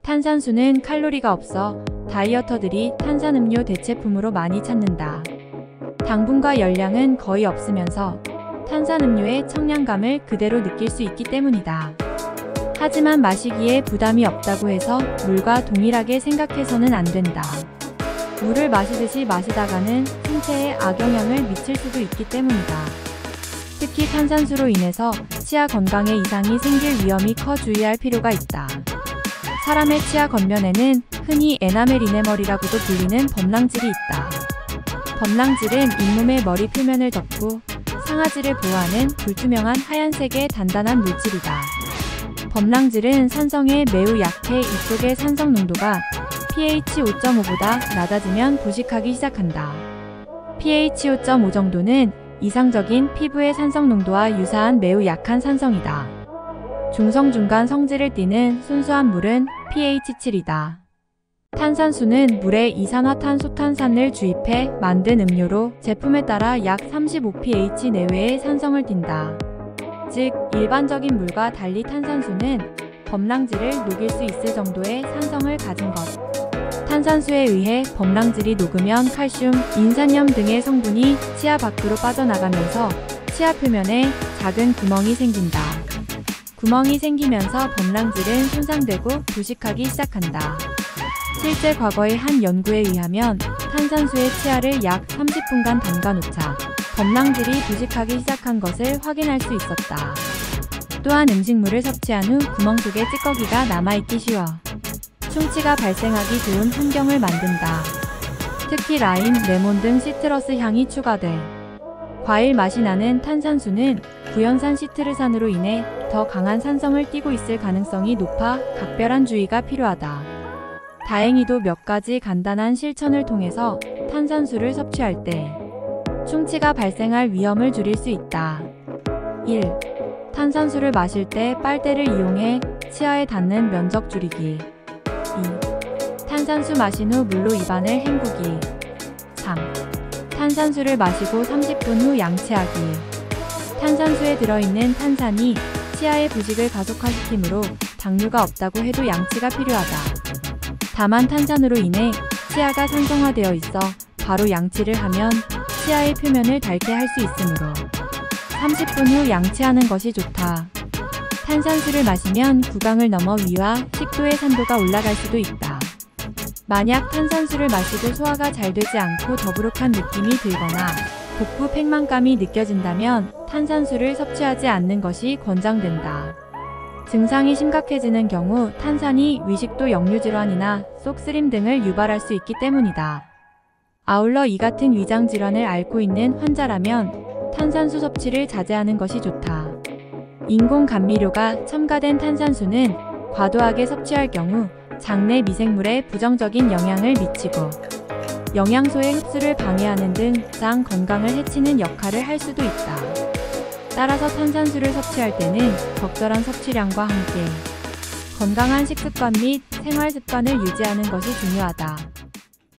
탄산수는 칼로리가 없어 다이어터들이 탄산음료 대체품으로 많이 찾는다. 당분과 열량은 거의 없으면서 탄산음료의 청량감을 그대로 느낄 수 있기 때문이다. 하지만 마시기에 부담이 없다고 해서 물과 동일하게 생각해서는 안 된다. 물을 마시듯이 마시다가는 신체에 악영향을 미칠 수도 있기 때문이다. 특히 탄산수로 인해서 치아 건강에 이상이 생길 위험이 커 주의할 필요가 있다. 사람의 치아 겉면에는 흔히 에나멜 이네멀이라고도 불리는 범랑질이 있다. 범랑질은 잇몸의 머리 표면을 덮고 상아지를 보호하는 불투명한 하얀색의 단단한 물질이다. 범랑질은 산성에 매우 약해 이쪽의 산성 농도가 pH 5.5보다 낮아지면 부식하기 시작한다. pH 5.5 정도는 이상적인 피부의 산성 농도와 유사한 매우 약한 산성이다. 중성 중간 성질을 띠는 순수한 물은 pH 7이다. 탄산수는 물에 이산화탄소탄산을 주입해 만든 음료로 제품에 따라 약 35pH 내외의 산성을 띈다. 즉, 일반적인 물과 달리 탄산수는 범랑질을 녹일 수 있을 정도의 산성을 가진 것. 탄산수에 의해 범랑질이 녹으면 칼슘, 인산염 등의 성분이 치아 밖으로 빠져나가면서 치아 표면에 작은 구멍이 생긴다. 구멍이 생기면서 범랑질은 손상되고 부식하기 시작한다. 실제 과거의 한 연구에 의하면 탄산수의 치아를 약 30분간 담가놓자 범랑질이 부식하기 시작한 것을 확인할 수 있었다. 또한 음식물을 섭취한 후 구멍 속에 찌꺼기가 남아있기 쉬워 충치가 발생하기 좋은 환경을 만든다. 특히 라임, 레몬 등 시트러스 향이 추가돼 과일 맛이 나는 탄산수는 구연산 시트르산으로 인해 더 강한 산성을 띠고 있을 가능성이 높아 각별한 주의가 필요하다. 다행히도 몇 가지 간단한 실천을 통해서 탄산수를 섭취할 때 충치가 발생할 위험을 줄일 수 있다. 1. 탄산수를 마실 때 빨대를 이용해 치아에 닿는 면적 줄이기. 2. 탄산수 마신 후 물로 입안을 헹구기. 3. 탄산수를 마시고 30분 후 양치하기. 탄산수에 들어있는 탄산이 치아의 부식을 가속화시키므로 당류가 없다고 해도 양치가 필요하다. 다만 탄산으로 인해 치아가 산성화되어 있어 바로 양치를 하면 치아의 표면을 닳게 할 수 있으므로 30분 후 양치하는 것이 좋다. 탄산수를 마시면 구강을 넘어 위와 식도의 산도가 올라갈 수도 있다. 만약 탄산수를 마시고 소화가 잘 되지 않고 더부룩한 느낌이 들거나 복부 팽만감이 느껴진다면 탄산수를 섭취하지 않는 것이 권장된다. 증상이 심각해지는 경우 탄산이 위식도 역류질환이나 속쓰림 등을 유발할 수 있기 때문이다. 아울러 이 같은 위장질환을 앓고 있는 환자라면 탄산수 섭취를 자제하는 것이 좋다. 인공감미료가 첨가된 탄산수는 과도하게 섭취할 경우 장내 미생물에 부정적인 영향을 미치고 영양소의 흡수를 방해하는 등 장 건강을 해치는 역할을 할 수도 있다. 따라서 탄산수를 섭취할 때는 적절한 섭취량과 함께 건강한 식습관 및 생활습관을 유지하는 것이 중요하다.